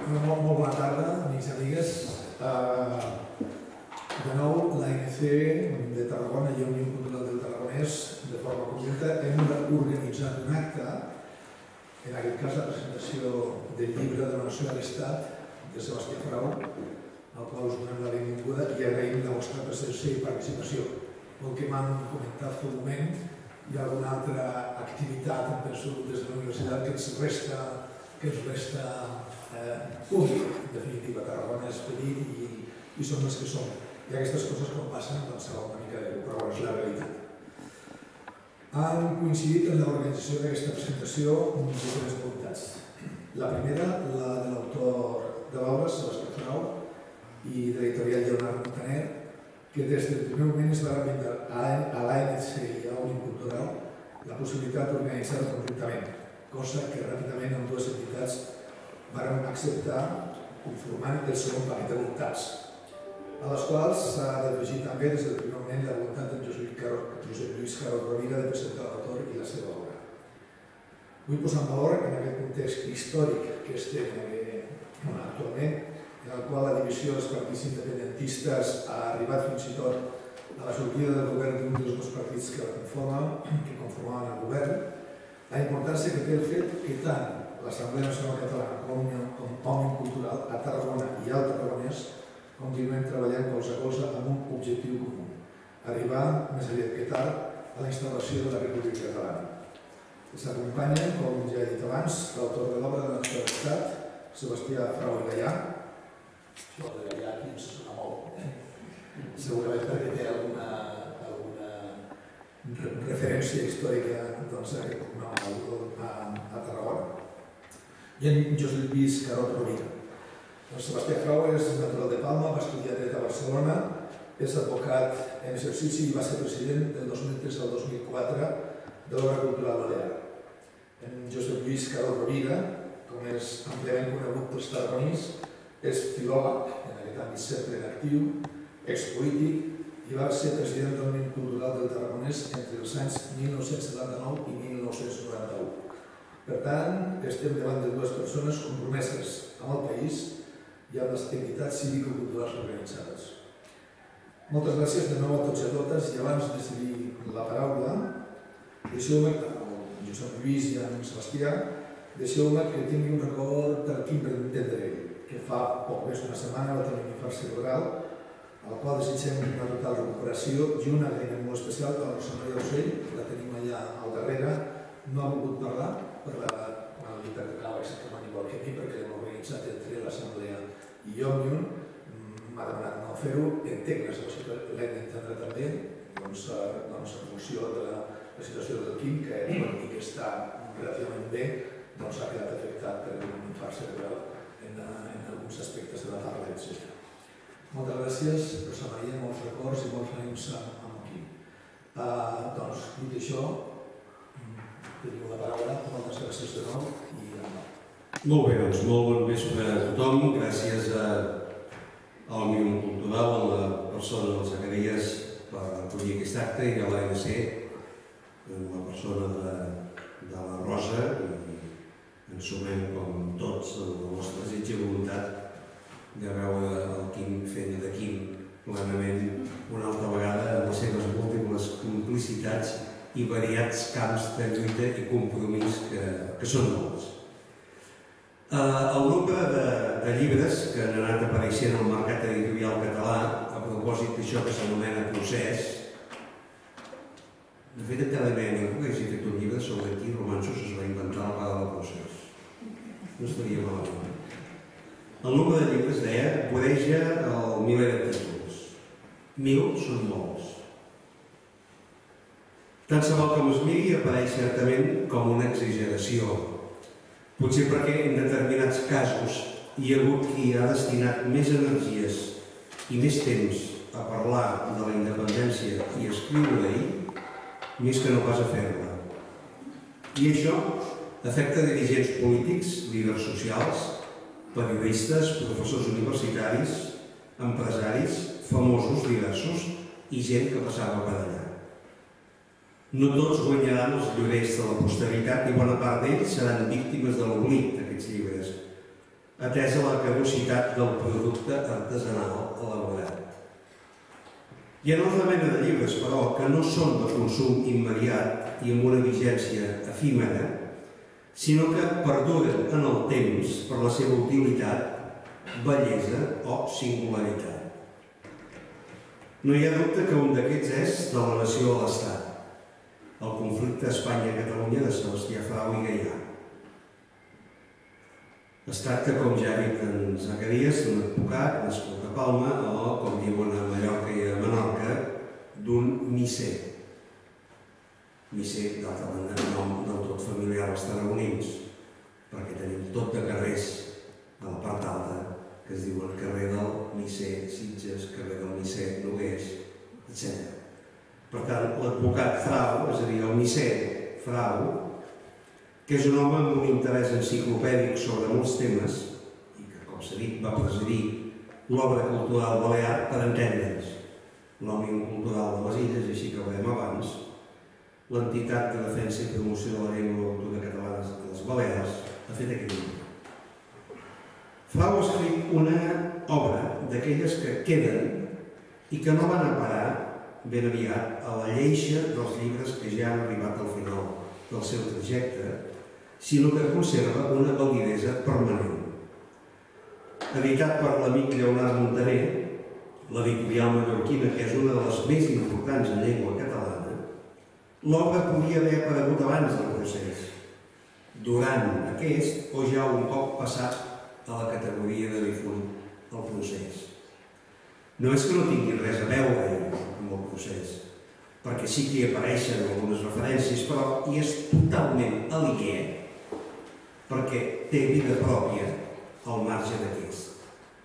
Molt bona tarda, amics i amigues. De nou, l'ANC de Tarragona i Òmnium Cultural del Tarragonès, de forma conjunta, hem organitzat un acte, en aquest cas la presentació del llibre de la Nació de l'Estat de Sebastià Frau, al qual us donem la benvinguda i agraïm la vostra presència i participació. Pel que m'han comentat fa un moment, hi ha alguna altra activitat en persona des de la universitat que ens resta públic. En definitiva, Tarragona és petit i som els que som. I aquestes coses quan passen, doncs serà una mica de però és la realitat. Han coincidit en l'organització d'aquesta presentació diferents voluntats. La primera, la de l'autor de l'obra, Sebastià Frau, i de l'editorial Lleonard Montaner, que des del primer moment es va brindar a l'ANC i a Òmnium Cultural la possibilitat d'organitzar-ho conjuntament, cosa que ràpidament amb dues entitats vàrem acceptar conformant el segon paquet de voluntats, a les quals s'ha d'afegir també des del primer moment la voluntat d'en Josep Lluís Carod Rovira de presentar l'autor i la seva obra. Vull posar en valor en aquest context històric que estem actualment, en el qual la divisió dels partits independentistes ha arribat fins i tot a la sortida del govern d'un dels dos partits que conformaven el govern, la importància que té el fet que tant l'Assemblea Nacional Catalana com Òmnium Cultural a Tarragona i al Tarragonès continuem treballant colze a colze amb un objectiu comú, arribar més aviat que tard a la instal·lació de la República Catalana. Ens acompanyen, com ja he dit abans, l'autor de l'obra de la Nació de l'Estat, Sebastià Frau i Gallà. Això de Gallà aquí ens sona molt, segurament perquè té alguna referència històrica a Tarragona. I en Josep Lluís Carod Rovira. Sebastià Frau és natural de Palma, va estudiar dret a Barcelona, és advocat en exercici i va ser president del 2003 al 2004 de l'Obra Cultural Balear. En Josep Lluís Carod Rovira, com és àmpliament conegut pels tarragonins, és filòleg, en aquest àmbit sempre en actiu, expolític, i va ser president de l'Òmnium Cultural del Tarragonès entre els anys 1979 i 1991. Per tant, estem davant de dues persones compromeses amb el país i amb les entitats cívico-culturals organitzades. Moltes gràcies de nou a tots i a totes, i abans de cedir la paraula, deixeu-me, a Josep Lluís i a Sebastià, deixeu-me que tingui un record per Quim d'Endrell, que fa poc més d'una setmana va tenir un infart cerebral, al qual desitgem una total recuperació i un agraïment molt especial a la Rosa Maria Ocell, que la tenim allà al darrere. No ha volgut parlar per l'hiperclau exactament igual que a mi, perquè l'hem organitzat entre l'Assemblea i Òmnium. M'ha demanat no fer-ho, entenc la situació, l'hem d'entendre també, en funció de la situació del Quim, que tot i que està relativament bé, ha quedat afectat per un infart cerebral en alguns aspectes de la parla, etc. Moltes gràcies, Rosa Maria, molts records i molts ànims amb el Quim. Doncs, dit això, teniu la paraula. Moltes gràcies de nou i endavant. Molt bé, doncs molt bon vespre a tothom. Gràcies a Òmnium Cultural, a la persona del Zacarias, per acollir aquest acte, i a l'ANC, en la persona de la Rosa, i ens sumem com tots a la vostra desig i voluntat de veure el Quim fent de Quim plenament una altra vegada amb les seves múltiples complicitats i variats camps de lluita i compromís que són molts. El nombre de llibres que han anat apareixent al mercat editorial català a propòsit d'això que s'anomena procés, de fet encara no ningú que hagi fet un llibre sobre quins romanços es va inventar el pare del procés. No estaria malament. El nombre de llibres, deia, voreja el miler de títols. 1000 són molts. Tant se val com es miri, apareix certament com una exageració. Potser perquè en determinats casos hi ha hagut qui ha destinat més energies i més temps a parlar de la independència i a escriure-hi, més que no pas a fer-la. I això afecta dirigents polítics, líders socials, periodistes, professors universitaris, empresaris, famosos diversos i gent que passava per allà. No tots guanyaran els llorers de la posteritat i bona part d'ells seran víctimes de l'oblit d'aquests llibres. atesa la caducitat del producte artesanal elaborat. Hi ha una altra mena de llibres, però, que no són de consum immediat i amb una vigència efímera, sinó que perduren en el temps per la seva utilitat, bellesa o singularitat. No hi ha dubte que un d'aquests és De la nació a l'Estat, el conflicte Espanya-Catalunya de Sebastià Frau i Gaià. Es tracta, com ja ha dit en Zacarias, d'un advocat nascut a Palma o, com diuen a Mallorca i a Menorca, d'un misser. Misser, d'altra banda, nom del tot familiar als tarragonins, perquè tenim tot de carrers a la part alta que es diuen carrer del misser Sitges, carrer del misser Nogués, etc. Per tant, l'advocat Frau, és a dir, el misser Frau, que és un home amb un interès enciclopèdic sobre molts temes i que, com s'ha dit, va presidir l'obra cultural balear per entendre'ns, l'Òmnium Cultural de les Illes, així que ho dèiem abans, l'entitat de defensa i promoció de la llengua i la cultura catalanes de les Balears, ha fet aquest llibre. Frau ha escrit una obra d'aquelles que queden i que no van a parar ben aviat a la lleixa dels llibres que ja han arribat al final del seu trajecte, sinó que conserva una validesa permanent. Editat per l'amic Lleonard Montaner, l'editorial mallorquina, que és una de les més importants en llengua catalana, l'obra podia haver aparegut abans del procés, durant aquest o ja un cop passat a la categoria de difunt el procés. No és que no tingui res a veure amb el procés, perquè sí que hi apareixen algunes referències, però hi és totalment aliè perquè té vida pròpia al marge d'aquest.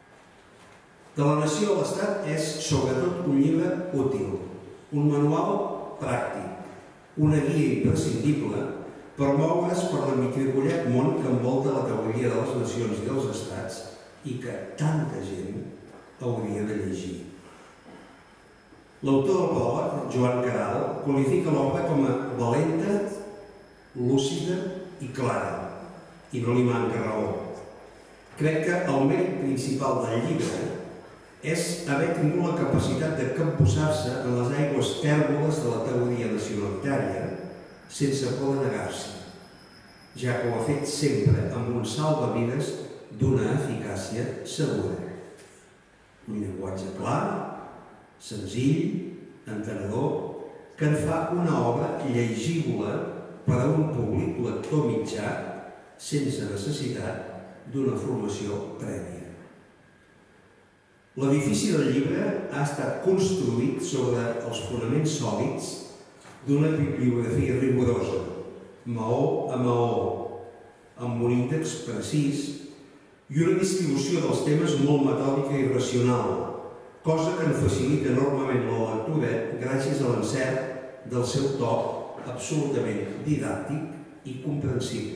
De la nació a l'Estat és sobretot un llibre útil, un manual pràctic, una guia imprescindible per moure's per l'emmitribollat món que envolta la teoria de les nacions i dels estats i que tanta gent hauria de llegir. L'autor del pròleg, Joan Caral, qualifica l'obra com a valenta, lúcida i clara, i no li manca raó. Crec que el mèrit principal del llibre és haver tingut la capacitat de capbussar-se en les aigües tèrboles de la teoria nacionalitària sense poder negar-s'hi, ja que ho ha fet sempre amb un salvavides d'una eficàcia segura. Un llenguatge clar, senzill, entenedor, que en fa una obra llegible per a un públic lector mitjà sense necessitat d'una formació prèvia. L'edifici del llibre ha estat construït sobre els fonaments sòlids d'una bibliografia rigorosa, maó a maó, amb un índex precís i una distribució dels temes molt metòdica i racional, cosa que en facilita enormement la lectura gràcies a l'encert del seu to absolutament didàctic i comprensible.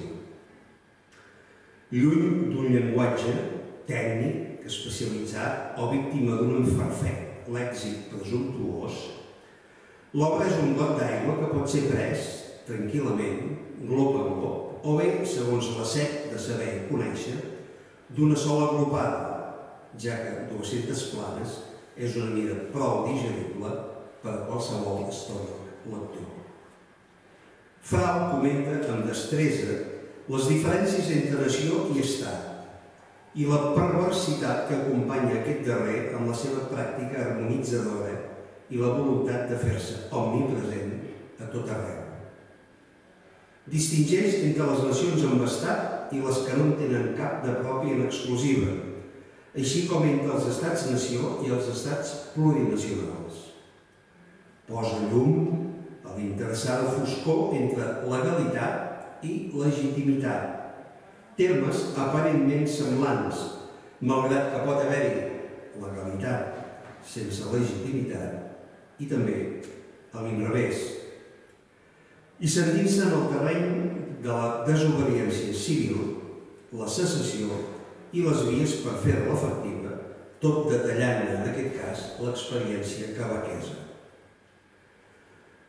Lluny d'un llenguatge tècnic, especialitzat o víctima d'un enfarfec lèxic presumptuós, l'obra és un got d'aigua que pot ser pres tranquil·lament, glop a glop, o bé, segons la set de saber i conèixer, d'una sola glopada, ja que 200 planes és una mida prou digerible per a qualsevol estòmac lector. Frau comenta amb destresa les diferències entre nació i estat i la perversitat que acompanya aquest darrer amb la seva pràctica harmonitzadora i la voluntat de fer-se omnipresent a tot arreu. Distingeix entre les nacions amb estat i les que no en tenen cap de pròpia en exclusiva, així com entre els estats-nació i els estats plurinacionals. Posa llum a l'interessada foscor entre legalitat i legitimitat, termes aparentment semblants, malgrat que pot haver-hi legalitat sense legitimitat i també a l'inrevés. I s'endinsa en el terreny de la desobediència civil, la secessió i les vies per fer-la efectiva, tot detallant-ne, en aquest cas, l'experiència quebequesa.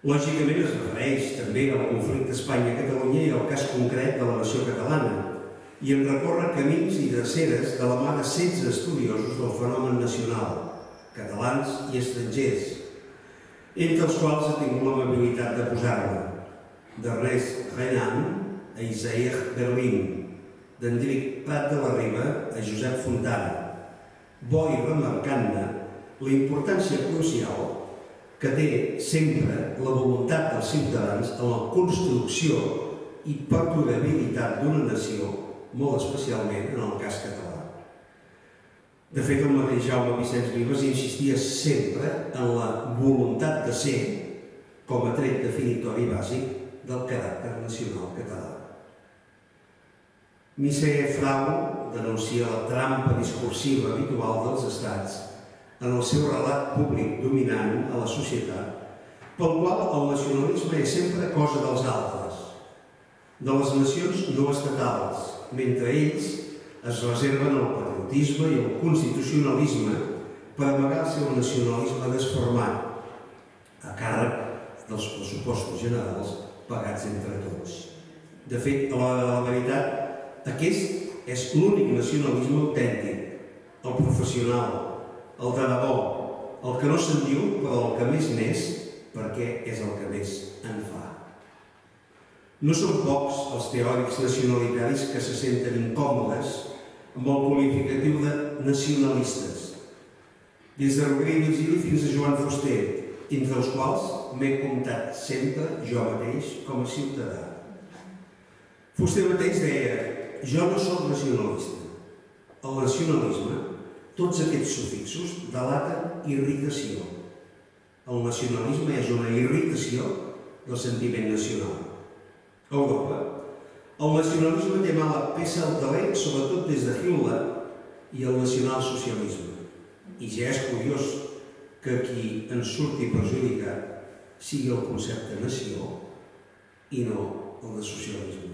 Lògicament es refereix també al conflicte Espanya-Catalunya i al cas concret de la nació catalana, i en recórrer camins i dreceres de la mà de 16 estudiosos del fenomen nacional, catalans i estrangers, entre els quals ha tingut l'amabilitat de posar-me d'Ernest Renan a Isaiah Berlin, d'Enric Prat de la Riba a Josep Fontana, bo i remarcant-ne la importància crucial que té sempre la voluntat dels ciutadans en la construcció i perdurabilitat d'una nació, molt especialment en el cas català. De fet, el mateix Jaume Vicenç Vives insistia sempre en la voluntat de ser com a tret definitori bàsic del caràcter nacional català. Michel Frau denuncia la trampa discursiva habitual dels estats en el seu relat públic dominant a la societat, pel qual el nacionalisme és sempre cosa dels altres, de les nacions no estatals, mentre ells es reserven el patriotisme i el constitucionalisme per amagar el seu nacionalisme desformat, a càrrec dels pressupostos generals pagats entre tots. De fet, a la veritat, aquest és l'únic nacionalisme autèntic, el professional, el de debò, el que no se'n diu, però el que més n'és, perquè és el que més en fa. No són pocs els teòrics nacionalitaris que se senten incòmodes amb el qualificatiu de nacionalistes, des de Rovira i Virgili fins a Joan Fuster, entre els quals m'he comptat sempre jo mateix com a ciutadà. Fuster mateix deia: jo no soc nacionalista. El nacionalisme, tots aquests sufixos delaten irritació. El nacionalisme és una irritació del sentiment nacional. A Europa, el nacionalisme té mala peça al taler, sobretot des de Hitler i el nacionalsocialisme. I ja és curiós que qui en surti perjudicat sigui el concepte nació i no el de socialisme.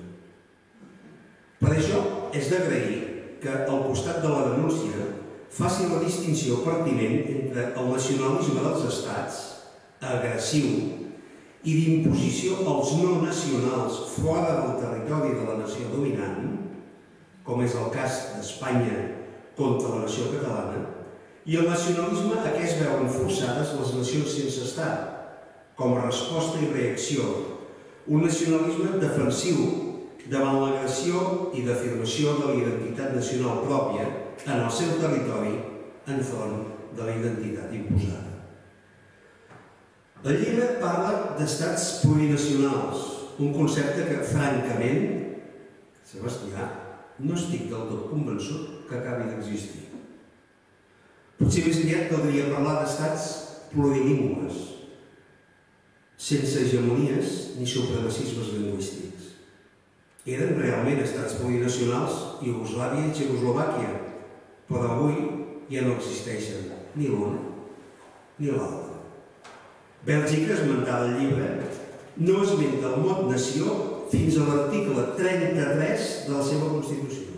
Per això és d'agrair que al costat de la denúncia faci la distinció pertinent entre el nacionalisme dels estats, agressiu, i d'imposició als no nacionals fora del territori de la nació dominant, com és el cas d'Espanya contra la nació catalana, i el nacionalisme a què es veuen forçades les nacions sense estat, com a resposta i reacció, un nacionalisme defensiu davant l'agressió i d'afirmació de la identitat nacional pròpia en el seu territori enfront de la identitat imposada. El llibre parla d'estats plurinacionals, un concepte que, francament, Sebastià, no estic del tot convençut que acabi d'existir. Potser més aviat caldria parlar d'estats plurilingües, sense hegemonies ni supremacismes lingüístics. Eren realment estats plurinacionals Iugoslàvia i Txecoslovàquia, però avui ja no existeixen ni l'un ni l'altre. Bèlgica, esmentada al llibre, no esmenta el mot nació fins a l'article 33 de la seva Constitució.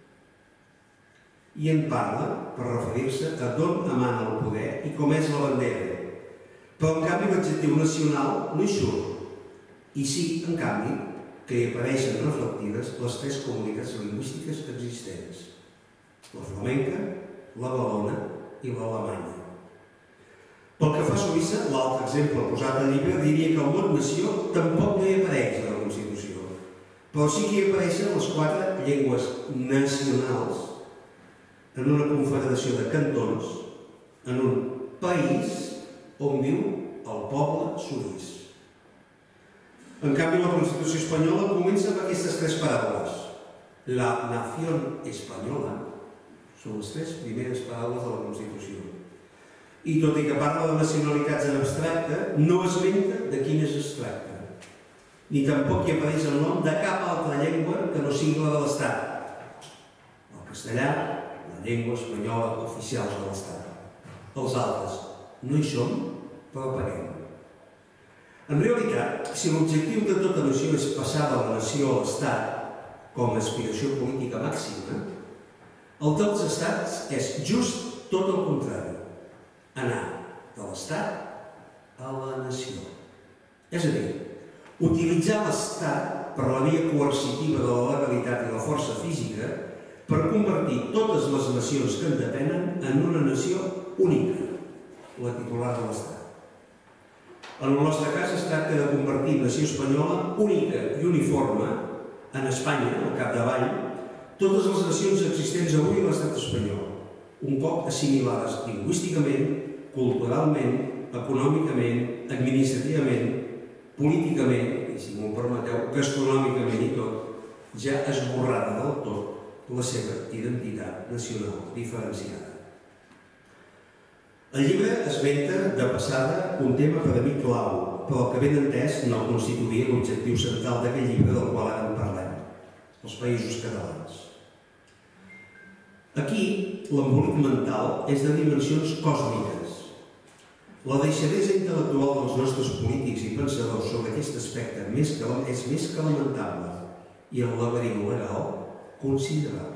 I en parla per referir-se a d'on emana el poder i com és la bandera. Però, en canvi, l'adjectiu nacional no hi surt. I sí, en canvi, que hi apareixen reflectides les tres comunitats lingüístiques existents: la flamenca, la valona i l'alemanya. Pel que fa a Suïssa, l'altre exemple posat al llibre diria que el mot nació tampoc no hi apareix a la Constitució, però sí que hi apareixen les 4 llengües nacionals en una confederació de cantons en un país on viu el poble suís. En canvi, la Constitució espanyola comença amb aquestes 3 paraules. La nación española són les 3 primeres paraules de la Constitució. I tot i que parla de nacionalitats en abstracte, no esmenta de quines es tracta. Ni tampoc hi apareix el nom de cap altra llengua que no sigui la de l'Estat. El castellà, la llengua espanyola oficial de l'Estat. Els altres no hi són, però paguem. En realitat, si l'objectiu de tota nació és passar de la nació a l'Estat com a aspiració política màxima, el dels estats és just tot el contrari. Anar de l'Estat a la nació. És a dir, utilitzar l'Estat per la via coercitiva de la legalitat i la força física, per convertir totes les nacions que en depenen en una nació única, la titular de l'Estat. En el nostre cas es tracta de convertir nació espanyola única i uniforme en Espanya, al capdavall, totes les nacions existents avui a l'estat espanyol, un cop assimilades lingüísticament, culturalment, econòmicament, administrativament, políticament, i si m'ho permeteu, gastronòmicament i tot, ja esborrada del tot la seva identitat nacional diferenciada. El llibre esmenta de passada un tema per a mi clau, però que ben entès no constituïa l'objectiu central d'aquest llibre del qual ara en parlem, els països catalans. Aquí, l'embolic mental és de dimensions còsmiques. La deixadesa intel·lectual dels nostres polítics i pensadors sobre aquest aspecte és més que lamentable i el laberint legal considerable.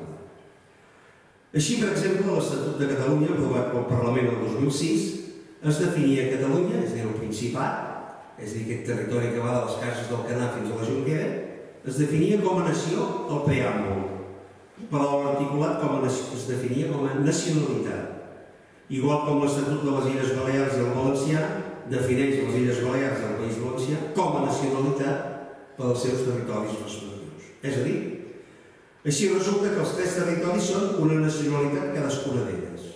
Així, per exemple, l'Estatut de Catalunya, aprovat pel Parlament el 2006, es definia Catalunya, és a dir, el Principat, és a dir, aquest territori que va de les cases del Canà fins a la Jonquera, es definia com a nació al preàmbul, però l'articulat es definia com a nacionalitat. Igual com l'Estatut de les Illes Balears i el Valencià defineix les Illes Balears i el País Valencià com a nacionalitat pels seus territoris respectius. És a dir, així resulta que els tres territoris són una nacionalitat cadascuna d'elles.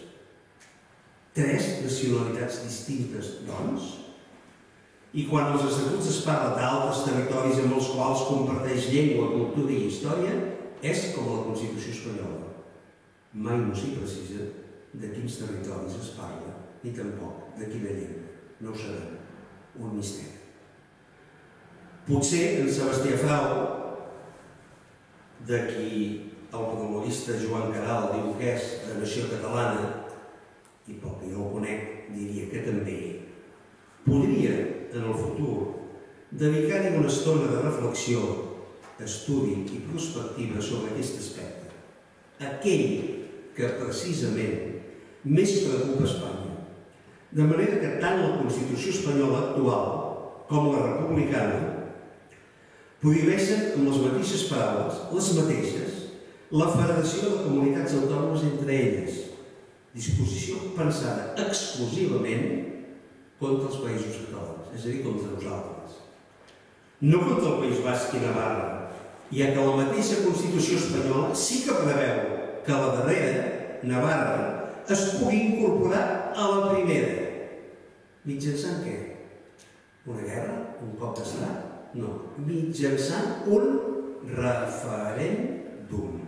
Tres nacionalitats distintes, doncs? I quan als estatuts es parla d'altres territoris amb els quals comparteix llengua, cultura i història, és com la Constitució espanyola. Mai no s'hi precisa de quins territoris es parla, ni tampoc de quina llengua. No ho sabem. Un misteri. Potser en Sebastià Frau, de qui el protagonista Joan Caral diu que és de nació catalana, i pel que jo el conec diria que també, podria, en el futur, dedicar-hi una estona de reflexió, estudi i prospectiva sobre aquest aspecte, aquell que precisament més preocupa Espanya, de manera que tant la Constitució espanyola actual com la republicana prohibeixen amb les mateixes paraules, les mateixes, la federació de comunitats autònomes entre elles, disposició pensada exclusivament contra els països catalans, és a dir, contra nosaltres. No contra el País Basc i Navarra, ja que la mateixa Constitució espanyola sí que preveu que la darrera, Navarra, es pugui incorporar a la primera. Mitjançant què? Una guerra? Un cop d'estat? No, mitjançant un referèndum.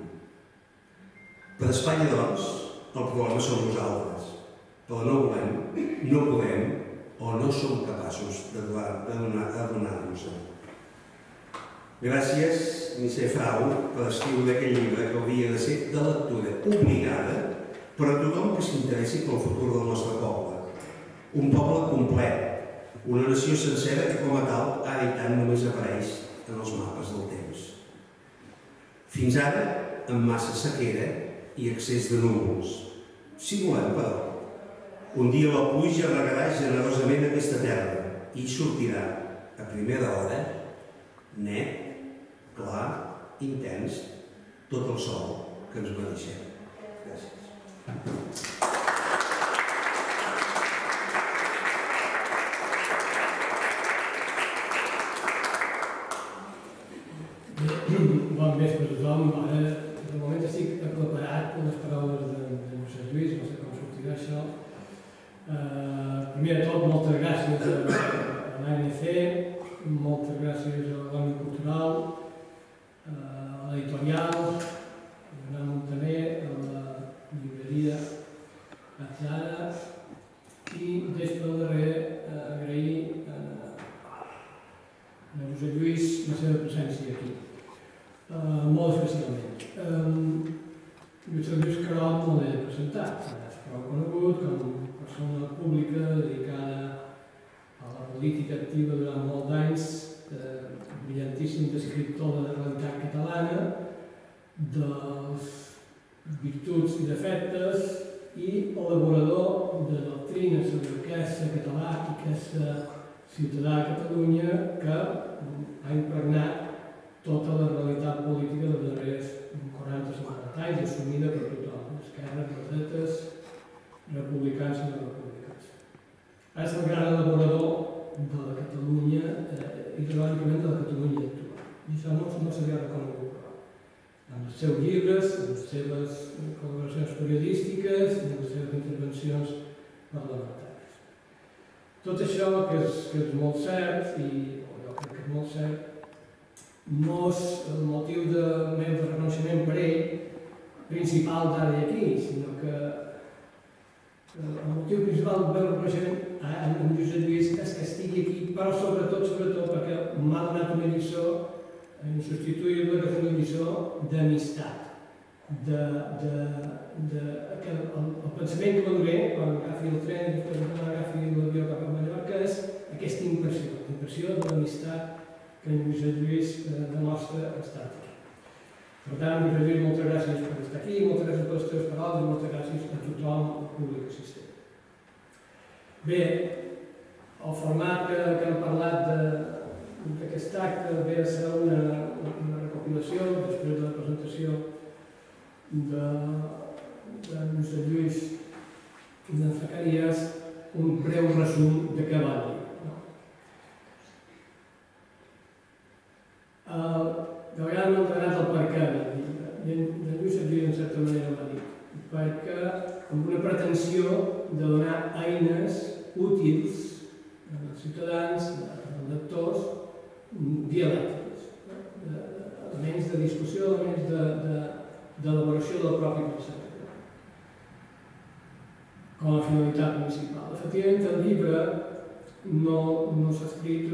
Per Espanya, doncs, el problema som nosaltres, però no volem, no podem o no som capaços d'adonar-nos-en. Gràcies, Nisser Frau, per escriure aquell llibre que hauria de ser de lectura obligada per a tothom que s'interessi pel futur del nostre poble. Un poble complet, una nació sencera que com a tal ara i tant només apareix en els mapes del temps. Fins ara, amb massa sequera i excés de núvols. Si volem, però, un dia la pluja regarà generosament aquesta terra i sortirà a primera hora, net, clar, intens, tot el sol que ens mereixem. Gràcies. Bon vespre a tothom. Ara, de moment estic preparat per les paraules de José Lluís, no sé com sortirà això. Primer de tot, moltes gràcies a l'ANC, moltes gràcies a l'Òmnium Cultural, a l'editorial, a Joan Montaner, a la llibreria Atzara i després del darrer agrair a José Lluís la seva presència aquí. Molt especialment. José Lluís Carol no l'he presentat, és prou conegut com persona pública dedicada a la política activa durant molts anys, brillantíssim descriptor de la realitat catalana, de les virtuts i defectes i elaborador de doctrines sobre què és ser català i què és ser ciutadà de Catalunya que ha impregnat tota la realitat política dels darrers 40-50 anys, assumida per tothom, esquerres, dretes, republicans i no republicans. És el gran elaborador de la Catalunya, ideològicament de la Catalunya actual. I això no s'havia reconegut prou. En els seus llibres, en les seves col·laboracions periodístiques i en les seves intervencions parlamentàries. Tot això, que és molt cert, i jo crec que és molt cert, no és el motiu de reconeixement per ell principal d'ara i aquí, sinó que el motiu principal del meu reconeixement a en Josep Lluís és que estigui aquí, però sobretot perquè m'ha donat una lliçó insubstituïble, que és una lliçó d'amistat. El pensament que m'adoré quan agafi el tren i després agafi l'avió cap a Mallorca és aquesta impressió de l'amistat que en Josep Lluís demostra estar aquí. Per tant, Josep Lluís, moltes gràcies per estar aquí, moltes gràcies per les teves paraules i moltes gràcies a tothom, al públic assistent. Bé, el format que hem parlat d'aquest acte ve a ser una recopilació, després de la presentació de Josep Lluís i d'en Zacarías, un breu resum de què va dir. De vegades m'ha agradat el perquè i en Josep Lluís en certa manera va dir, perquè amb una pretensió de donar eines útils als ciutadans, als lectors, dialèctics, elements de discussió, elements d'elaboració del propi pensament, com a finalitat principal. Efectivament, el llibre no s'ha escrit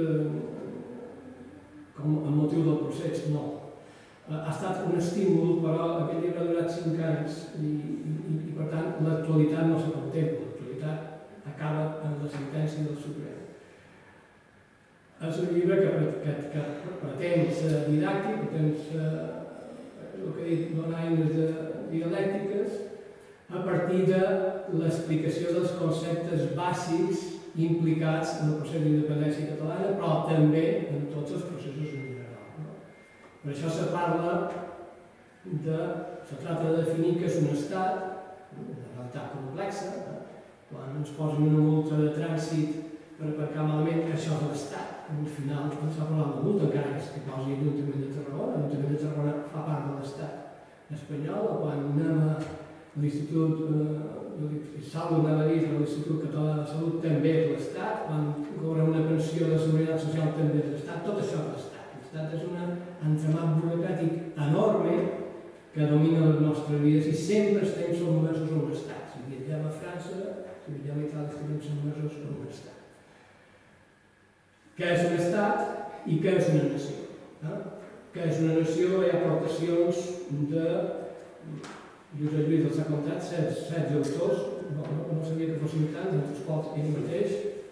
com a motiu del procés, no. Ha estat un estímul, però aquest llibre ha durat 5 anys i per tant, l'actualitat no se contempla. L'actualitat acaba en la sentència del Suprem. És un llibre que pretén ser didàctic, pretén ser, el que he dit, donar eines dialèctiques a partir de l'explicació dels conceptes bàsics implicats en el procés d'independència catalana, però també en tots els processos en general. Per això se tracta de definir què és un estat, una realitat complexa. Quan ens posen una multa de trànsit per aparcar malament, això és l'estat. Al final s'ha parlat de multa, encara que posi l'Ajuntament de Tarragona. L'Ajuntament de Tarragona fa part de l'estat espanyol. Quan anem a l'Institut Salvo Navarís, a l'Institut Català de Salut, també és l'estat. Quan cobrem una pensió de seguretat social, també és l'estat. Tot això és l'estat. L'estat és un entramat burocràtic enorme que domina les nostres vides i sempre estem sotmesos a un estat. Si viatgem a França, si viatgem a Itàlia, estem sotmesos a un estat. Què és un estat i què és una nació? Què és una nació? Hi ha aportacions de Josep Lluís els ha comptat, 16 autors, no sabia que fossin tants, entre els quals ell mateix,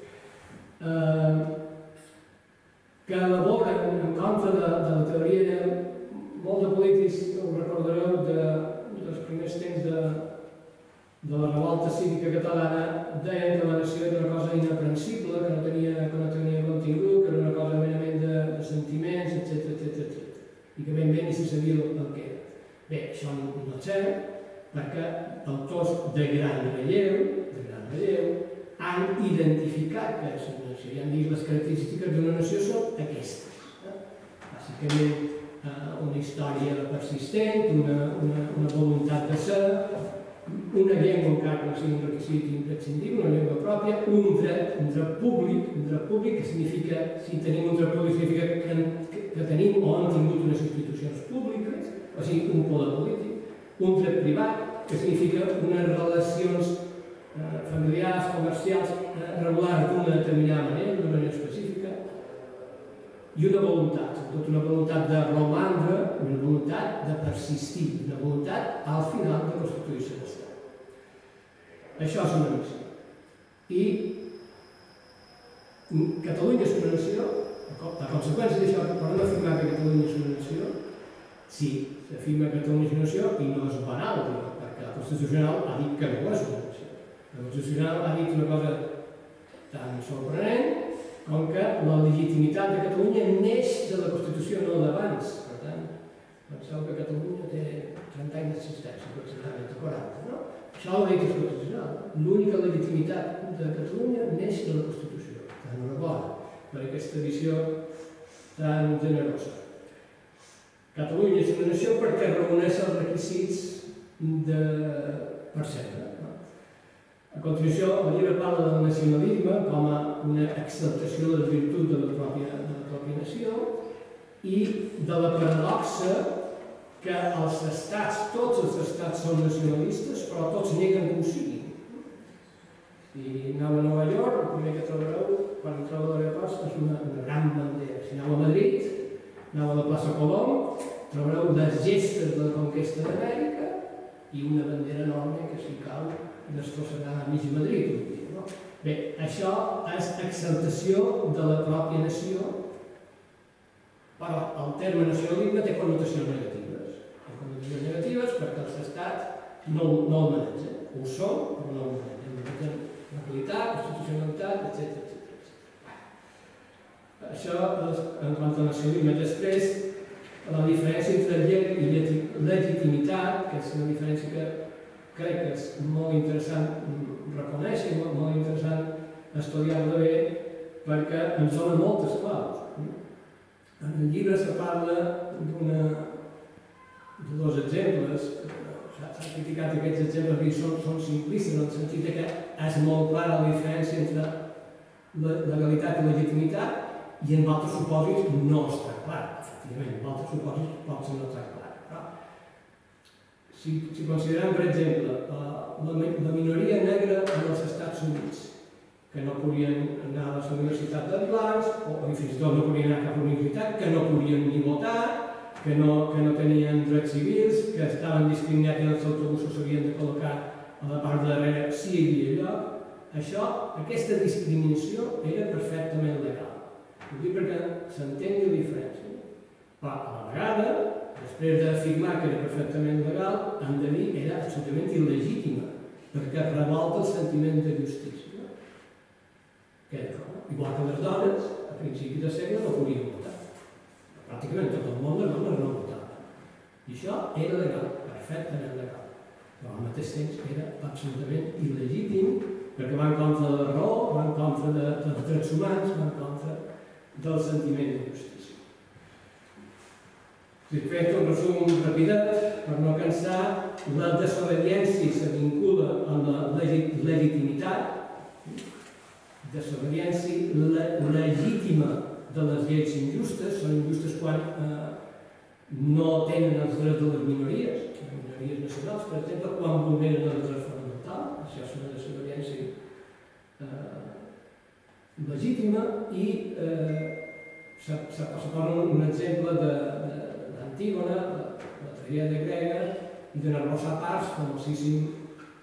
que elaboren en contra de la teoria. Molts de polítics, ho recordareu, dels primers temps de la revolta cívica catalana, deien que la nació era una cosa inaprensible, que no tenia contingut, que era una cosa merament de sentiments, etc. I que ben bé ni se sabia el que era. Bé, això no és cert, perquè autors de gran relleu han identificat que és una nació i han dit les característiques d'una nació són aquestes. Bàsicament, una història persistent, una voluntat de ser, una llengua encara que no sigui un requisit imprescindible, una llengua pròpia, un dret públic que significa, si tenim un dret públic, significa que tenim o hem tingut unes institucions públiques, o sigui, un poder polític, un dret privat, que significa unes relacions familiars, comercials, regulars d'una determinada manera, d'una manera específica, i una voluntat, una voluntat de romandre, una voluntat de persistir, una voluntat al final de constituir-se d'estat. Això és una nació. I Catalunya és una nació, a conseqüència d'això, podem afirmar que Catalunya és una nació? Sí, s'afirma que Catalunya és una nació i no és banal, perquè la Constitucional ha dit que no és una nació. La Constitucional ha dit una cosa tan sorprenent com que la legitimitat de Catalunya neix de la Constitució, no d'abans. Penseu que Catalunya té 30 anys d'existència, aproximadament 40, no? Això és la llei constitucional. L'única legitimitat de Catalunya neix de la Constitució. Enhorabona per aquesta visió tan generosa. Catalunya és una nació perquè reuneix els requisits per sempre. A continuació, el llibre parla del nacionalisme com a una exaltació de la virtut de la pròpia nació i de la paradoxa que els estats, tots els estats són nacionalistes, però tots neguen que ho siguin. Si aneu a Nova York, el primer que trobareu, quan trobeu a l'aeroport, és una gran bandera. Si aneu a Madrid, aneu a la plaça Colom, trobareu les gestes de la conquesta d'Amèrica i una bandera enorme que, si cal, destrossarà a mig Madrid. Bé, això és exaltació de la pròpia nació, però el terme nacionalisme té connotacions negatives. Té connotacions negatives perquè els estats no el manegen. Ho són, però no el manegen. Manegen legalitat, constitucionalitat, etc. Això en quant al nacionalisme. Després, la diferència entre llei i legitimitat, que és una diferència que crec que és molt interessant reconèixer, molt interessant estudiar-la bé, perquè ens dona moltes claus. En el llibre se parla de dos exemples. S'ha criticat aquests exemples que són simplistes, en el sentit que és molt clara la diferència entre legalitat i legitimitat, i en altres supòsits no està clar. Efectivament, en altres supòsits potser no està clar. Si considerem, per exemple, la minoria negra en els Estats Units, que no podien anar a les universitats dels blancs, o fins i tot no podien anar a cap universitat, que no podien ni votar, que no tenien drets civils, que estaven discriminats i els autobusos s'havien de col·locar a la part de darrere si hi havia lloc, aquesta discriminació era perfectament legal. Ho dic perquè s'entengui la diferència. Però a la vegada, després d'afirmar que era perfectament legal, hem de dir que era absolutament il·legítima, perquè revolta el sentiment de justícia. Igual que les dones, a principi de segle, no podien votar. Pràcticament tot el món les dones no votaven. I això era legal, perfectament legal. Però al mateix temps era absolutament il·legítim, perquè va en contra de la raó, va en contra dels drets humans, va en contra del sentiment de justícia. Si fem un resum rapidet, per no cansar, la desobediència se vincula amb la legitimitat, desobediència legítima de les lleis injustes, són injustes quan no tenen els drets de les minories nacionals, per exemple, quan vulneren el dret fonamental, això és una desobediència legítima, i se posa un exemple d'Antígona, la tragèdia grega, i de Rosa Parks, famosíssima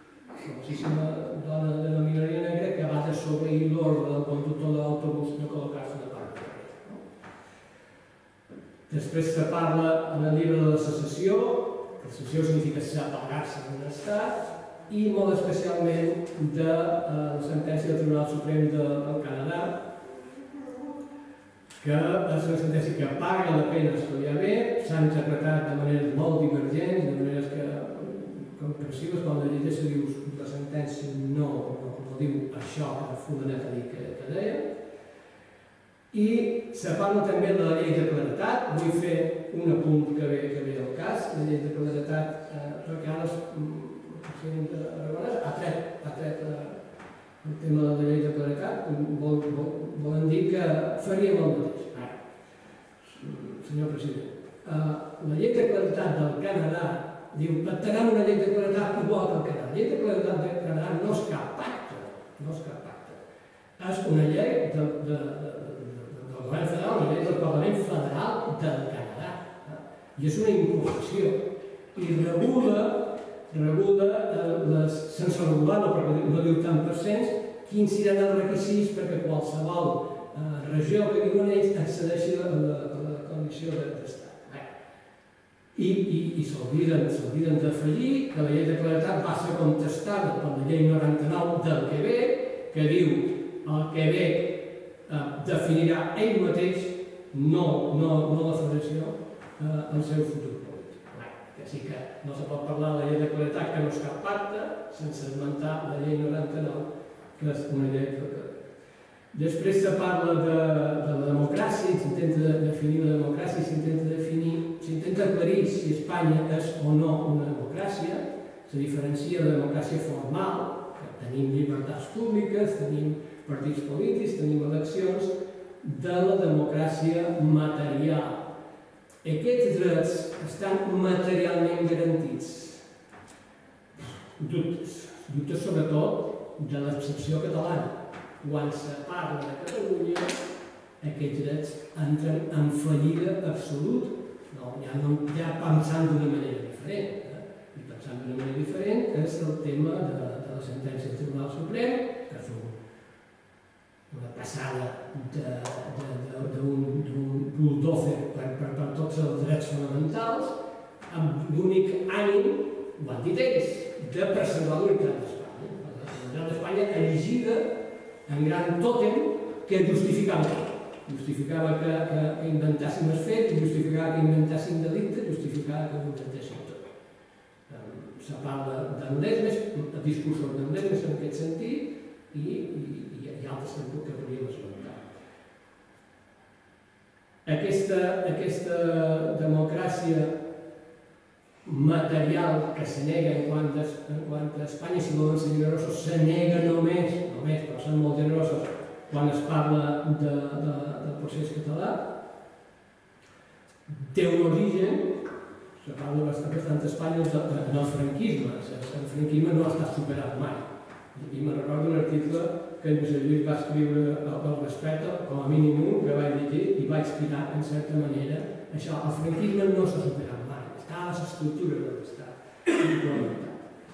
dona de la minoria negra que va desobeir l'ordre del conductor de l'autobús de col·locar-se de part de darrere. Després se parla en el llibre de la secessió, que la secessió significa separar-se d'un estat, i molt especialment de la sentència del Tribunal Suprem del Canadà, que és una sentència que paga la pena estudiar bé, s'ha interpretat de maneres molt divergents, de maneres comprensives. Quan la llegeixes dius la sentència no diu això que fulanet ha dit que deia. I se parla també de la llei de claredat. Vull fer un apunt que ve al cas. La llei de claredat, perquè ara el president Aragonès ha tret el tema de la llei de claredat. Volen dir que faríem el mateix. Senyor president, la llei de claredat del Canadà diu, tenen una llei de claredat igual que el Canadà. La llei de claredat del Canadà no és cap pacte, és una llei del govern federal, una llei del Parlament Federal del Canadà. I és una imposició. I regula, sense regular-lo, perquè no diu tant per cents, quins seran els requisits perquè qualsevol regió que diuen ells accedeixi a la condició d'estat. I s'obliden d'afegir que la llei de claredat va ser contestada per la llei 99 del Quebec, que diu el Quebec definirà ell mateix, no la federació, el seu futur. que sí que no se pot parlar de la llei de qualitat, que no és cap pacte, sense esmentar la llei 99, que és una llei que... Després se parla de la democràcia, s'intenta definir la democràcia, s'intenta aclarir si Espanya és o no una democràcia, se diferencia la democràcia formal, que tenim llibertats públiques, tenim partits polítics, tenim eleccions, de la democràcia material. Aquests drets estan materialment garantits. Dubtes sobretot de l'excepció catalana. Quan se parla de Catalunya, aquests drets entren en fallida absolut, ja pensant d'una manera diferent. I pensant d'una manera diferent és el tema de la sentència del Tribunal Suprem, que és una passada d'un bulldozer per tots els drets fonamentals, amb l'únic ànim, ho han dit ells, de preservar la unitat d'Espanya. La unitat d'Espanya erigida en gran tòtem que justificava tot. Justificava que inventassin els fets, justificava que inventassin delictes, justificava que ho intentessin tot. Se parla d'endesmes, discursos d'endesmes en aquest sentit i altres que podríem esmentar. Aquesta democràcia material que se nega en quant a Espanya, si volen ser generosos, se nega només, però són molt generosos, quan es parla del procés català, té un origen, se parla bastant a Espanya en el franquisme. El franquisme no ha estat superat mai. I me'n recordo un article que en Josep Lluís va escriure al respecte, com a mínim un, que vaig llegir i va inspirar, en certa manera, això. El franquisme no s'ha superat mai. Està a les estructures de l'Estat.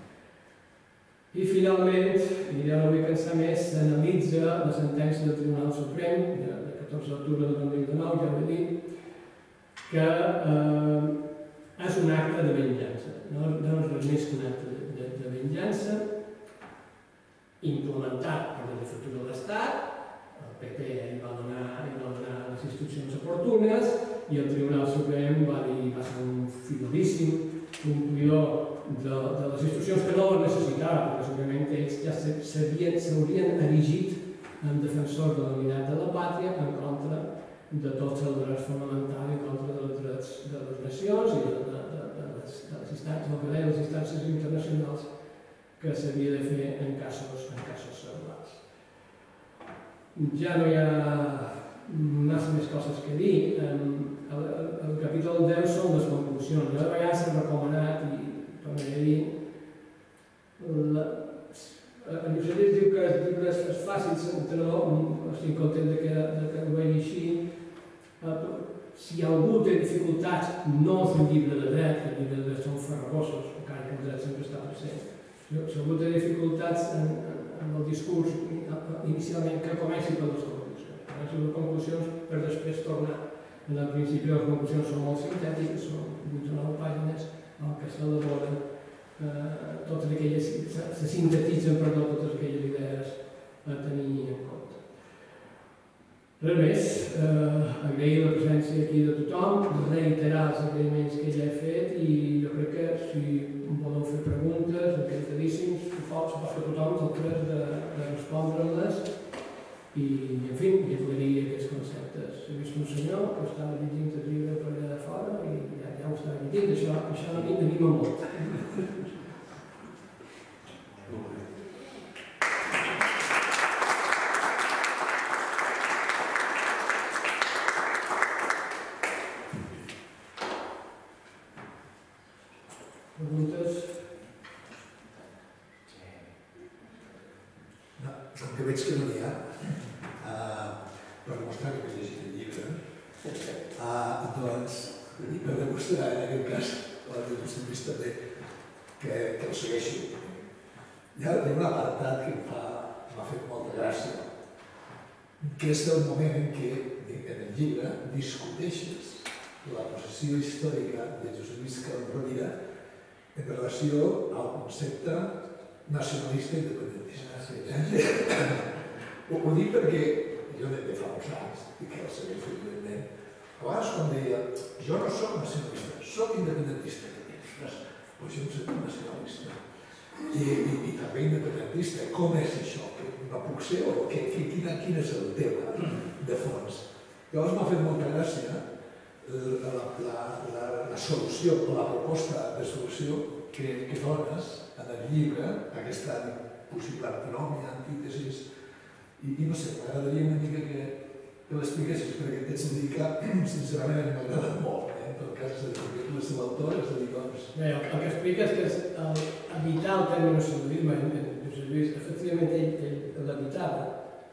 I finalment, i ja no vull cansar més, s'analitza la sentència del Tribunal Suprem de 14 d'octubre de 2019, ja ho he dit, que és un acte de venjança. No és res més que un acte de venjança implementat per la Jefatura de l'Estat. El PP hi va donar les instruccions oportunes i el Tribunal Suprem va ser un fidelíssim complidor de les instruccions que no les necessitava, perquè segurament ells ja s'haurien erigit en defensors de la unitat de la pàtria en contra de tots els drets fonamentals, en contra dels drets de les nacions i de les instàncies internacionals que s'havia de fer en casos semblants. Ja no hi ha massa més coses que dir. El capítol 10 són les conclusions. Jo de vegades he recomanat, i tornaré a dir, en Josep Lluís diu que els llibres és fàcil, estic content que ho vegi així. Si algú té dificultats, no és un llibre de dret, que els llibres de dret són farragosos, encara que el dret sempre està present. Si algú té dificultats en el discurs, inicialment que comenci per les conclusions. Comenci les conclusions per després tornar. En el principi les conclusions són molt sintètiques, són 8 o 9 pàgines, en què s'elaboren totes aquelles, se sintetitzen totes aquelles idees a tenir en compte. Res més, agrair la presència aquí de tothom, reiterar els agraïments que ja he fet i jo crec que si voleu fer preguntes, encantadíssims, suposo que tothom té de respondre-les i, en fi, aclarir aquests conceptes. He vist un senyor que estava llegint el llibre per allà de fora i ja ho estava llegint, això m'anima molt. Preguntes? No, com que veig que no n'hi ha, per mostrar que he llegit el llibre, doncs, per demostrar en aquest cas, des del vist també, que el segueixo. Hi ha un apartat que m'ha fet molta gràcia, que és el moment en què en el llibre discuteixes la posició històrica de Josep Lluís Carod Rovira en relació al concepte nacionalista independentista. Ho dic perquè jo de fa uns anys, i que el segueixo evidentment, a vegades quan deia jo no soc nacionalista, soc independentista. ostres, doncs jo em sento nacionalista. I també independentista. Com és això? No puc ser? O quin és el tema de fons? Llavors m'ha fet molta gràcia la solució o la proposta de solució que dones en el llibre, aquesta possible antinòmia, antítesis, i no sé, m'agradaria una mica que l'expliquessis, perquè t'haig de dir que sincerament m'ha agradat molt, en tot cas, perquè tu ets l'autor, és a dir, doncs... Bé, el que explica és que evitar el terme nacionalisme, Josep Lluís, efectivament ell l'evitava,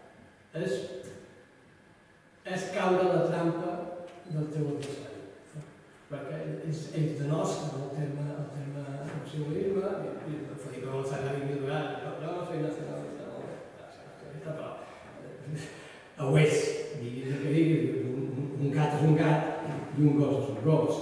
és caure la trampa del teu adversari. Perquè ells denosten el terme nacionalisme, i Felipe González ha dit mil vegades, jo no soy nacionalista, però ho és, diguis el que diguis, un gat és un gat i un gos és un gos.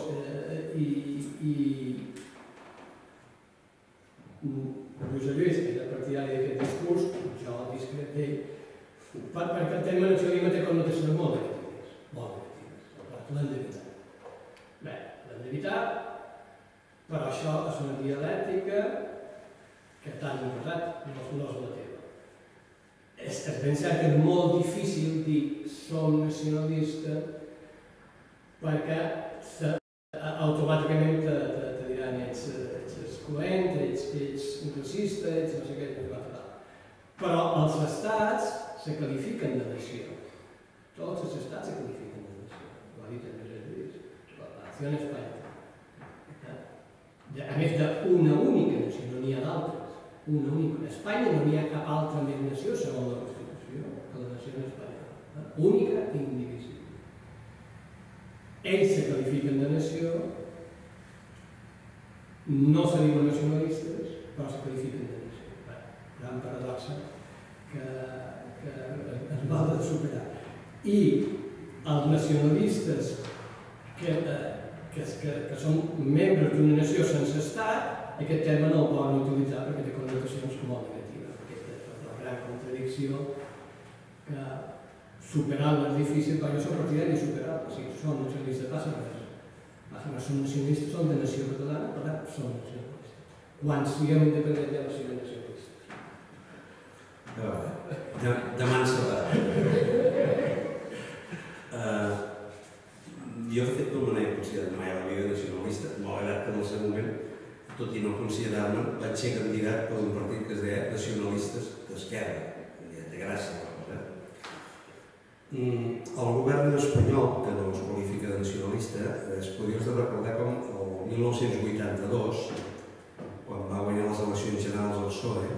Josep Lluís era partidari d'aquest discurs, jo discret d'ell, perquè el terme nacionalisme té connotacions molt negatives, l'hem d'evitar. Bé, l'hem d'evitar, però això és una dialèctica que t'han imposat, no és la teva. És ben cert que és molt difícil dir som nacionalistes perquè automàticament te diran ets excloent, ets racista, ets no sé què, però els estats se qualifiquen de nació. Tots els estats se qualifiquen de nació. Ho ha dit el Josep Lluís. La nació en Espanya. A més d'una única nació, no n'hi ha d'altres. Una única. A Espanya no n'hi ha cap altra més nació, segons la Constitució, que la nació espanyola. Única i indivisible. Ells se qualifiquen de nació, no se diuen nacionalistes, però se qualifiquen de nació. Gran paradoxa que ens va de superar. I els nacionalistes que són membres d'una nació sense estat, aquest terme no el poden utilitzar perquè té connotacions molt negatives. Aquesta és la gran contradicció que superar-la és difícil, però jo soc partidari de superar-la. Si són nacionalistes passa res. No són nacionalistes, són de nació catalana, per tant, són nacionalistes. Quan siguem independents ja no siguem nacionalistes. Demà en serà. Jo, de fet, no me n'he considerat mai a la vida nacionalista, malgrat que en el seu moment, tot i no considerar-me, vaig ser candidat per un partit que es deia Nacionalistes d'Esquerra. De gràcia, el govern espanyol, que no es qualifica de nacionalista, és curiós de recordar com el 1982, quan va guanyar les eleccions generals del PSOE,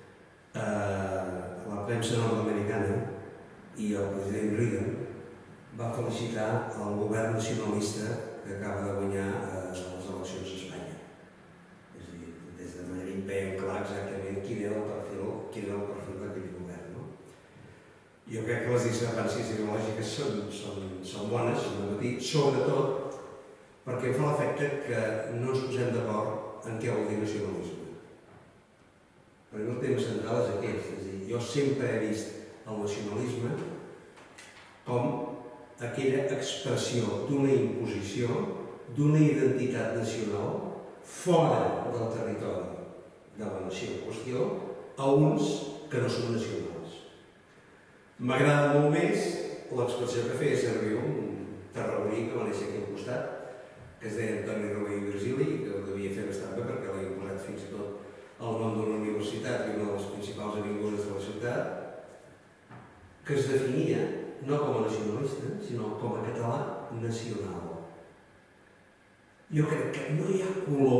la premsa nord-americana i el president Reagan va felicitar el govern nacionalista que acaba de guanyar les eleccions a Espanya. És a dir, des de manera impeient clar exactament quin era el perfil d'aquell govern. Jo crec que les discrepàncies ideològiques són bones, sobretot perquè em fa l'efecte que no ens posem d'acord en què vol dir nacionalisme. Perquè el tema central és aquest, és a dir, jo sempre he vist el nacionalisme com aquella expressió d'una imposició, d'una identitat nacional fora del territori de la nació en qüestió a uns que no són nacionals. M'agrada molt més l'expressió que feia servir un tarragoní que va néixer aquí al costat, que es deia Antoni Rovell i Virgili, que ho devia fer bastant bé perquè l'havia posat fins i tot al nom d'una universitat i una de les principals avingudes de la ciutat, que es definia no com a nacionalista, sinó com a català nacional. Jo crec que no hi ha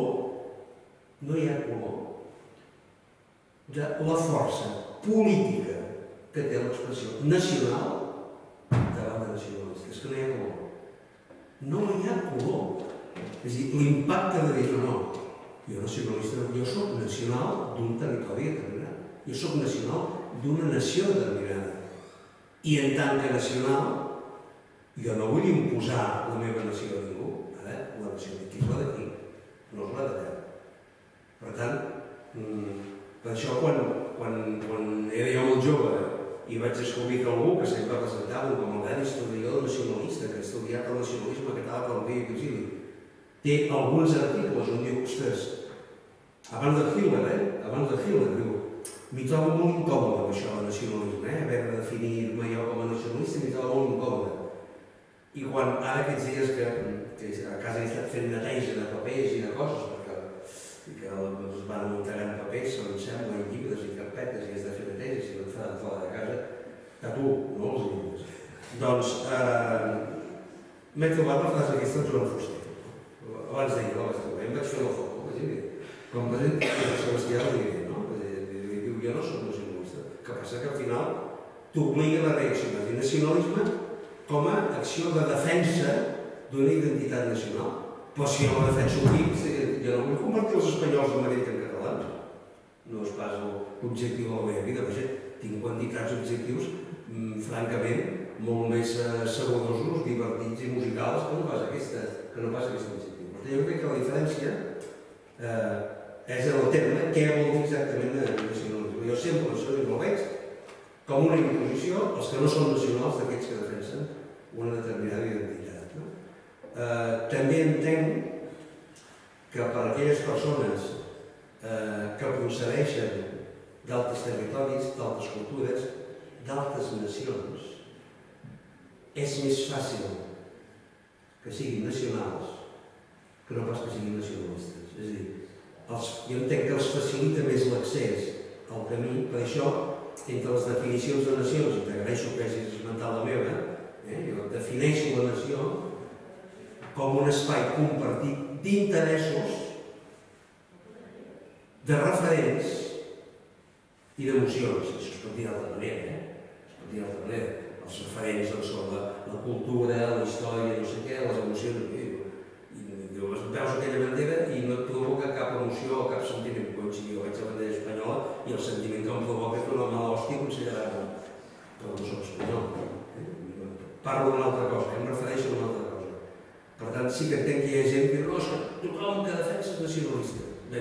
color de la força política que té l'expressió nacional davant de nacionalista. És que no hi ha color. No hi ha color. És a dir, l'impacte de dir, no, jo nacionalista, jo soc nacional d'un territori determinat. Jo soc nacional d'una nació determinada. I en tant que nacional, jo no vull imposar la meva nació a ningú. La nació d'aquí és la d'aquí, no és la d'allà. Per tant, per això quan era jo molt jove i vaig descobrir que algú que sempre presentava com el gran historiador nacionalista, que ha estudiat el nacionalisme català per Rovell i Virgili, té alguns articles on diu, ostres, abans de Hitler, diu, m'hi trobo molt incòmode amb això de nacionalisme, haver de definir-me jo com a nacionalista m'hi trobo molt incòmode. I quan ara aquests dies que a casa he estat fent neteja de papers i de coses, perquè es van muntant papers, em sembla, i llibres i carpetes, i has de fer neteja, si no et faran fora de casa, a tu, no els llibres. Doncs m'he trobat la frase aquesta de Joan Fuster. Abans d'ahir la vaig trobar, em vaig fer la foto, com va dir el Sebastià ho diré, no? Diu, jo no soc nacionalista, que passa que al final t'obliga a reaccionar al nacionalisme com a acció de defensa d'una identitat nacional. Però si jo la defenso aquí, jo no vull convertir els espanyols en Madrid en catalans. No és pas l'objectiu de la meva vida, vaja, tinc quantitats objectius, francament, molt més sabudosos, divertits i musicals que no pas aquest objectiu. Per tant, jo crec que la diferència és en el terme què vol dir exactament nacionalisme. Jo sempre nacionalisme el veig com una imposició als que no són nacionals d'aquells que defensen una determinada identitat. També entenc que per a aquelles persones que procedeixen d'altres territoris, d'altres cultures, d'altres nacions, és més fàcil que siguin nacionals que no pas que siguin nacionalistes. És a dir, jo entenc que els facilita més l'accés al camí, per això, entre les definicions de nacions, i t'agraeixo que hagis esmentat la meva, jo defineixo la nació com un espai compartit d'interessos, de referents i d'emocions. Això es pot dir d'altra manera, es pot dir d'altra manera. Els referents són la cultura, la història, no sé què, les emocions. Veus aquella bandera i no et provoca cap emoció o cap sentiment. Si jo veig la bandera espanyola i el sentiment que em provoca és una mala hòstia considerada, però no soc espanyol. Parlo d'una altra cosa, em refereixo a una altra cosa. Per tant, sí que entenc que hi ha gent que diu, no, és que tothom que defensa és nacionalista. Bé,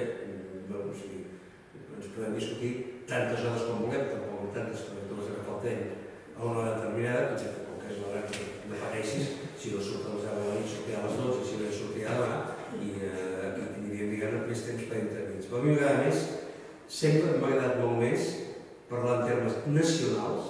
ens podem discutir tantes hores com volem, tampoc tantes hores que faltem a una hora determinada, potser com que és l'hora que no pateixis, si no surt a les 10 de la nit, sortirà a les 12, si no sortirà demà, i tindríem, diguem-ne, més temps per intervins. Però a mi m'agrada més, sempre m'ha agradat molt més parlar en termes nacionals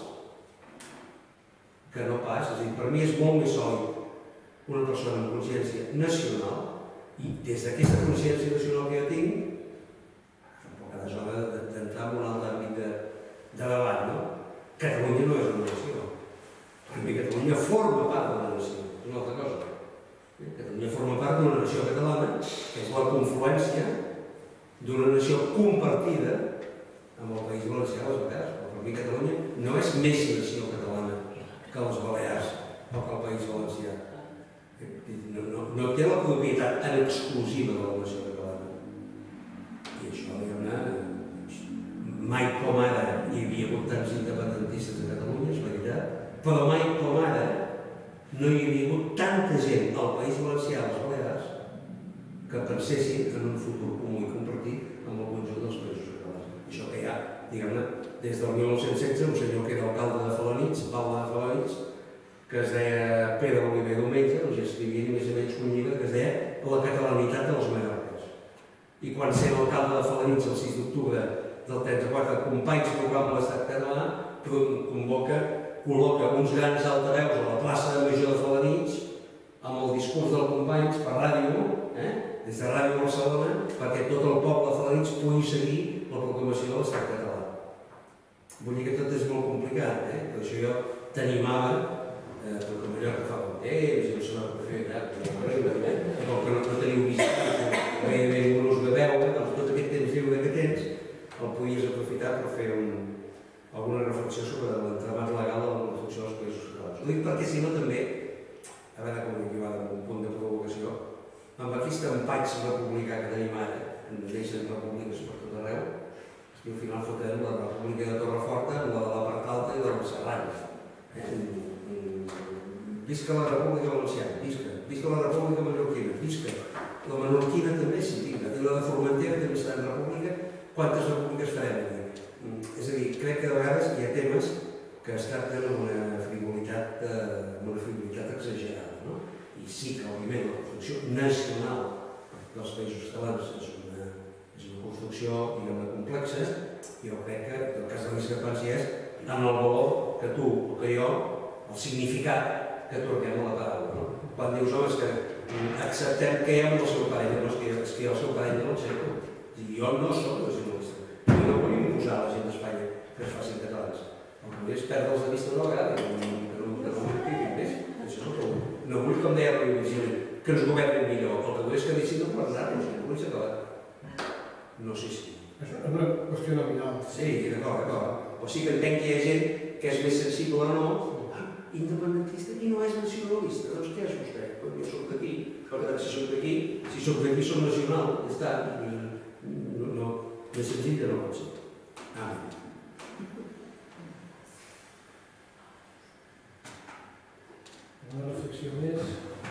que no pas, és a dir, per mi és molt més sòlid una persona amb consciència nacional i des d'aquesta consciència nacional que jo tinc, tampoc és hora d'entrar en un altre àmbit de debat, no? Catalunya no és una nació. Per mi Catalunya forma part d'una nació, és una altra cosa. Catalunya forma part d'una nació catalana, que és la confluència d'una nació compartida amb el País Valencià i les Balears. Per mi Catalunya no és més nació catalana que les Balears o que el País Valencià. No té la propietat en exclusiva de la nació catalana. I això, diguem-ne, mai com ara hi havia hagut tants independentistes a Catalunya, és veritat, però mai com ara no hi havia hagut tanta gent al País Valencià i les Balears que pensessin en un futur comú i compartit amb el conjunt dels països catalans. Això que hi ha, diguem-ne, des del 1916, un senyor que era alcalde de Felanitx, Palma de Felanitx, que es deia Pere Oliver Domenge, doncs ja escrivia ni més o menys un llibre que es deia La catalanitat de les Mallorques. I quan sent alcalde de Felanitx el 6 d'octubre del 34, Companys proclama l'estat català, col·loca uns grans altaveus a la plaça de Major de Felanitx amb el discurs del Companys per ràdio, des de Ràdio Barcelona, perquè tot el poble de Felanitx pugui seguir la proclamació de l'estat català. Vull dir que tot és molt complicat, per això jo t'animava, però com allò que fa un temps, no sé què fer, com que no teniu visitat, gairebé un us de veure, doncs tot aquest temps lliure que tens el podies aprofitar per fer alguna reflexió sobre l'entramat legal de la construcció dels països catalans. Ho dic perquè si no també, a veure com ho dic ara amb un punt de provocació, amb aquest empatx republicà que tenim ara, en deixen repúbliques per tot arreu, i al final fotem la república de Torreforta, la de la Part Alta i la de Serrans. Visca la República Valenciana, visca la República Mallorquina, visca. La Menorquina també s'hi digna, i la de Formentera també serà en república. Quantes repúbliques farem? És a dir, crec que de vegades hi ha temes que es tracten amb una frivolitat exagerada, no? I sí que, òbviament, la construcció nacional dels països catalans. És una construcció, diguem-ne, complexa. Jo crec que el cas de la discrepància és en el valor que tu o que jo, el significat que atorguem a la paraula. Quan dius, home, és que acceptem que hi ha el seu parell, no, és que hi ha el seu parell de l'enxerco. Jo no soc nacionalista. Jo no vull imposar a la gent d'Espanya que es facin catalans. El que vull és perdre'ls de vista una vegada, que no vull que hi més. Això és el que vull. No vull, com deia Rui Vigili, que ens governin millor. El que vull és que deixin de governar-nos, que vull ser acabat. No sé si. Això és una qüestió nominal. Sí, d'acord. O sigui que entenc que hi ha gent que és més sensible o no. Independentista i no és nacionalista. Doncs què és vostè? Jo soc d'aquí. Per tant, si soc d'aquí, soc nacional. Ja està. No, més senzill que no pot ser. Una reflexió més.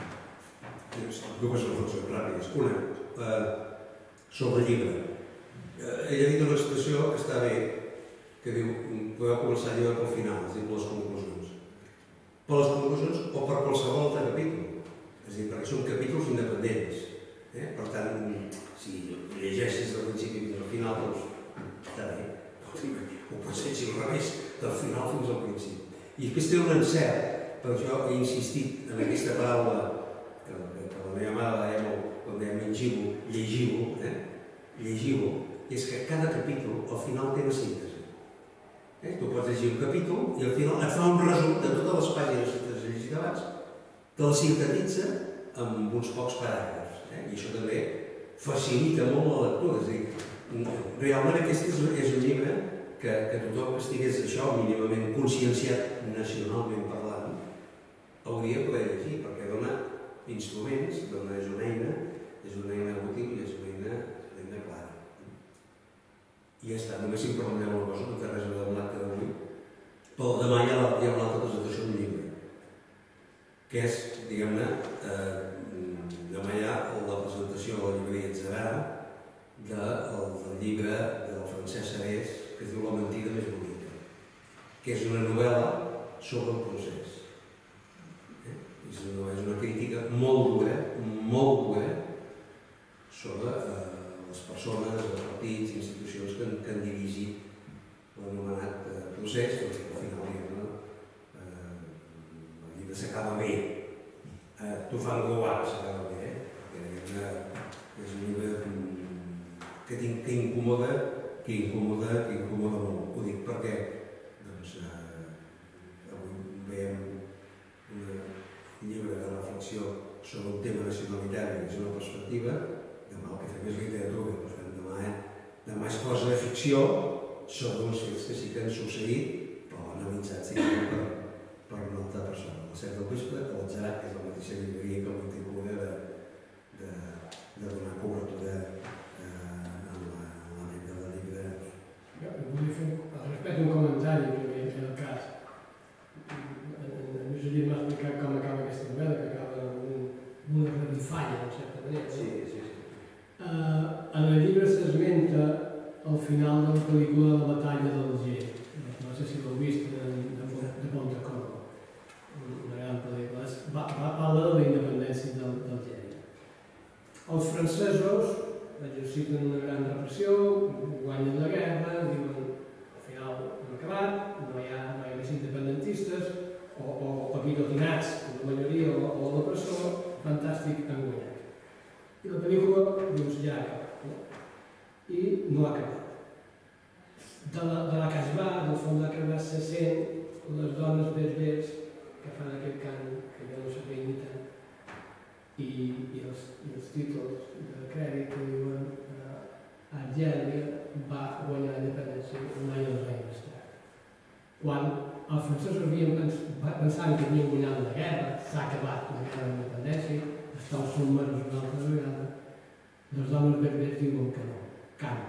Dues reflexions ràpides. Una, sobre el llibre. Ell ha dit una expressió que està bé, que diu, podeu començar a llibre pel final, és a dir, per les conclusions. Per les conclusions o per qualsevol altre capítol. És a dir, perquè són capítols independents. Per tant, si llegeixes del principi fins al final, doncs està bé. O pot ser si al revés, del final fins al principi. I després té un encert, per això he insistit en aquesta paraula, que la meva mare la deia molt, quan deia mengiu-ho, llegiu-ho, llegiu-ho, és que cada capítol al final té una síntesi. Tu pots llegir un capítol i al final et fa un resum de totes les pàgines que t'has llegit abans, te les sintetitza amb uns pocs paràgrafs. I això també facilita molt la lectura. És a dir, realment aquest és un llibre que tothom que estigués això mínimament conscienciat nacionalment parlant hauria de poder llegir, perquè dona instruments, és una eina útil i és una eina clara. I ja està, només si em pregunteu una cosa, no té res a veure amb l'acte d'avui, però demà hi ha una altra presentació d'un llibre, que és, diguem-ne, demà hi ha la presentació de la llibreria Atzarà del llibre del Francesc Sarés, que es diu La mentida més bonica, que és una novel·la sobre el procés. És una crítica molt dura, sobre les persones, els partits, institucions que han dirigit l'anomenat procés, doncs al final el llibre s'acaba bé. T'ho fan goar, s'acaba bé, perquè és un llibre que incomoda molt. Ho dic perquè avui veiem un llibre de reflexió sobre un tema nacionalitari des d'una perspectiva. Demà el que fem és literatura, demà és cosa de ficció sobre uns fets que sí que han succeït, però analitzats per una altra persona. A les 7 del vespre, a l'Atzarà, que és la mateixa llibreria que l'incomuna de donar cobertura a la venda del llibre. Jo volia fer respecte a un comentari que havia fet el cas. En Josep m'ha explicat com acaba aquesta novel·la, que acaba amb una revifalla, en certa manera. Sí. En el llibre s'esmenta al final de la pel·lícula de la batalla d'Alger. No sé si l'heu vist, de Pontecorvo. Una gran pel·lícula. Parla de la independència d'Algèria. Els francesos exerciten una gran repressió, guanyen la guerra, diuen al final hem acabat, no hi ha més independentistes, o guillotinats, la majoria, o a la presó, fantàstic, han guanyat. I la pel·lícula, doncs, ja ha acabat. I no ha acabat. De la que es va, del fons de que se sent les dones berbers que fan aquest cant que jo no sabia imitar i els títols de crèdit que diuen Algèria va guanyar la independència un any o 2 anys més tard. Quan els francesos pensaven que havien guanyat la guerra, s'ha acabat la guerra de la independència, estan submersos una altra vegada, les dones berbers diuen que no, canten.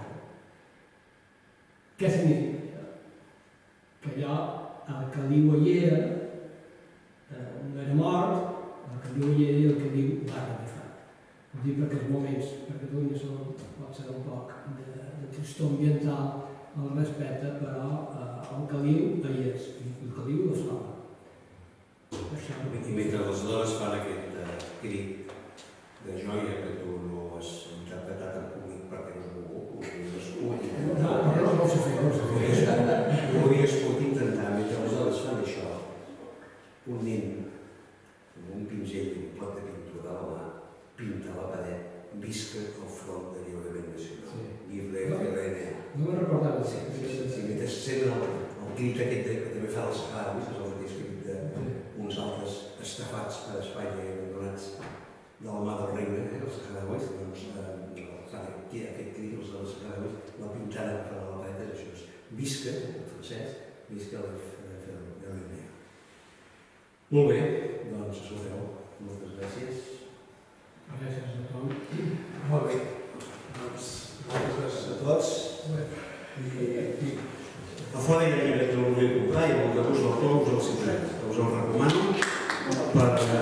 Què significa això? Que allò, el que diu hi era, no era mort, el que diu hi era i el que diu va revifar. Ho dic perquè els moments per Catalunya pot ser un poc de tristor ambiental, el respecte, però el que diu hi és, i el que diu no s'obre. I mentre les dones fan aquest crit de joia que tu no has sent el crit aquest que també fa els saharauis, que és el mateix crit d'uns altres estafats per Espanya i abandonats de la mà del regne, els saharauis, doncs aquest crit, els dels saharauis, la pintada que fan a la paret és això, visca, en francès, visca el regne. Molt bé, doncs escolteu, moltes gràcies. Gràcies a tothom. Molt bé, doncs moltes gràcies a tots. A fora hi ha llibres que el voleu comprar i el de gust del tot us els recomano per